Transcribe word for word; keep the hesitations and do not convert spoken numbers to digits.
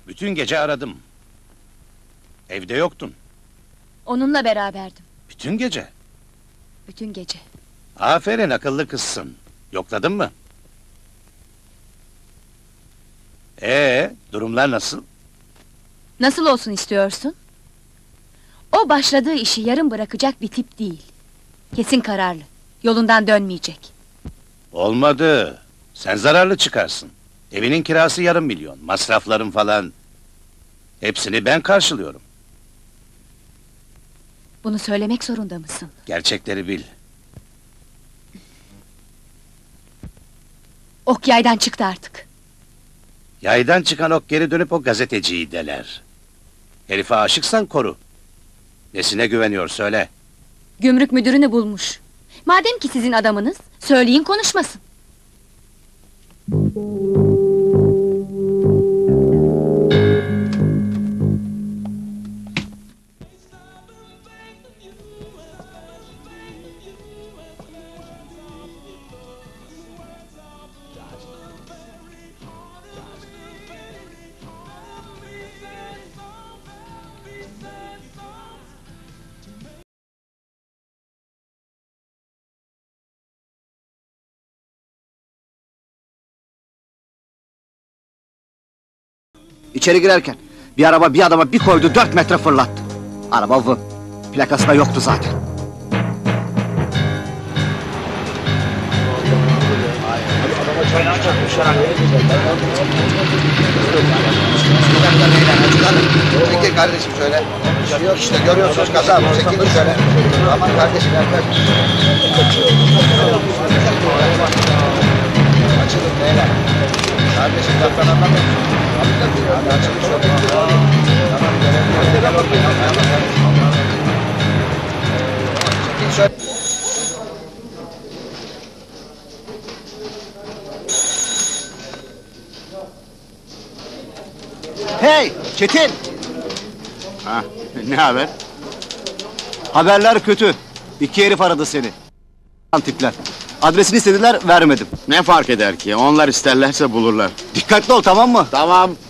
Bütün gece aradım. Evde yoktun. Onunla beraberdim. Bütün gece. Bütün gece. Aferin, akıllı kızsın. Yokladın mı? Ee, durumlar nasıl? Nasıl olsun istiyorsun? O başladığı işi yarım bırakacak bir tip değil. Kesin kararlı. Yolundan dönmeyecek. Olmadı. Sen zararlı çıkarsın. Evinin kirası yarım milyon. Masrafların falan. Hepsini ben karşılıyorum. Bunu söylemek zorunda mısın? Gerçekleri bil. Ok yaydan çıktı artık. Yaydan çıkan ok geri dönüp o gazeteciyi deler. Herife aşıksan koru. Nesine güveniyor söyle. Gümrük müdürünü bulmuş. Madem ki sizin adamınız, söyleyin konuşmasın. İçeri girerken bir araba bir adama bir koydu, dört metre fırlattı. Araba vın. Plakası da yoktu zaten. Çekil kardeşim şöyle. Yok işte görüyorsunuz kaza bu. Çekilin şöyle. Aman kardeşim yaklaş. Açılın beyler. Kardeşim laftan anlamıyor musun? Hadi açılın şöyle. Tamam görelim. Çekil şöyle. Hey Çetin! Ha, ne haber? Haberler kötü. İki herif aradı seni. Tipler. Adresini istediler, vermedim. Ne fark eder ki? Onlar isterlerse bulurlar. Dikkatli ol, tamam mı? Tamam.